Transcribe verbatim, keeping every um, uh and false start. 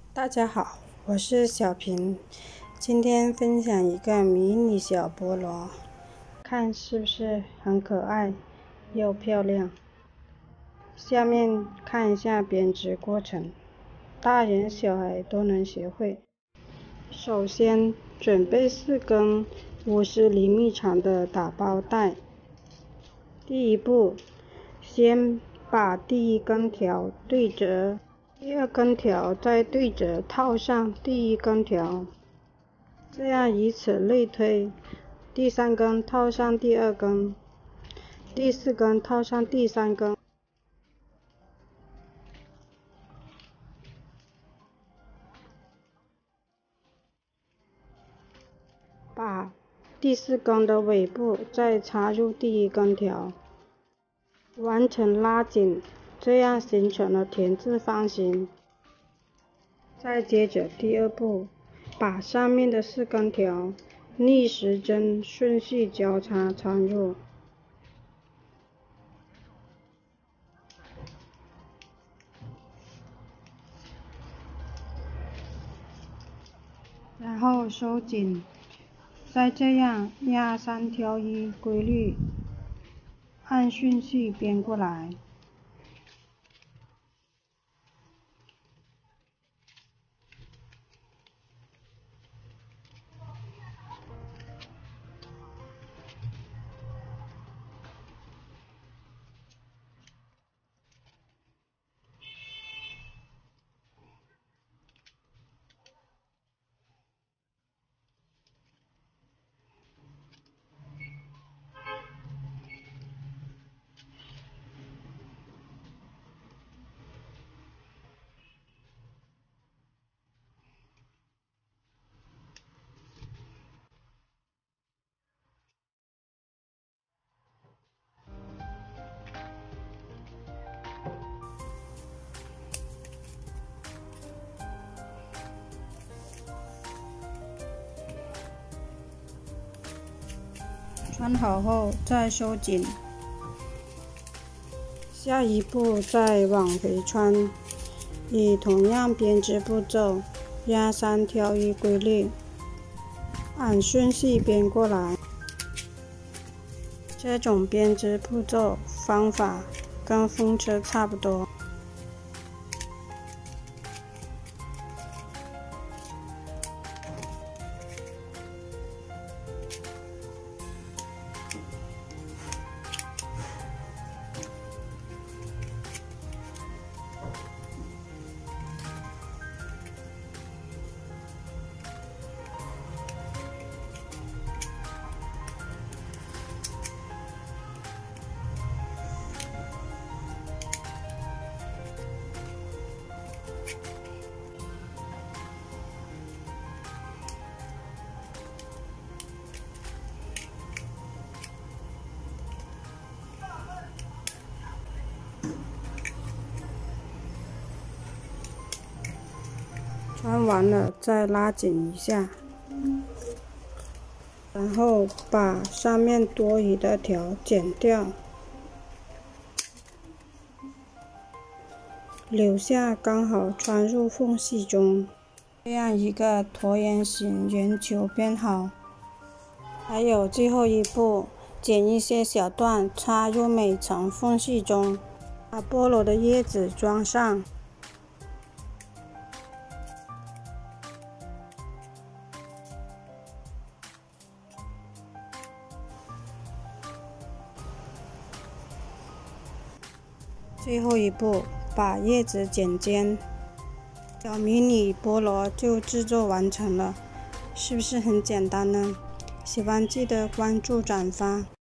大家好，我是小平，今天分享一个迷你小菠萝，看是不是很可爱又漂亮。下面看一下编织过程，大人小孩都能学会。首先准备四根五十厘米长的打包带。第一步，先把第一根条对折，第二根条再对折套上第一根条，这样以此类推。第三根套上第二根，第四根套上第三根。把第四根的尾部再插入第一根条，完成拉紧，这样形成了田字方形。再接着第二步，把上面的四根条逆时针顺序交叉插入，然后收紧，再这样压三挑一规律，按顺序编过来。穿好后再收紧，下一步再往回穿，以同样编织步骤压三挑一规律，按顺序编过来。这种编织步骤方法跟风车差不多。穿完了再拉紧一下，然后把上面多余的条剪掉，留下刚好穿入缝隙中，这样一个椭圆形圆球编好。还有最后一步，剪一些小段插入每层缝隙中，把菠萝的叶子装上。最后一步，把叶子剪尖，小迷你菠萝就制作完成了，是不是很简单呢？喜欢记得关注转发。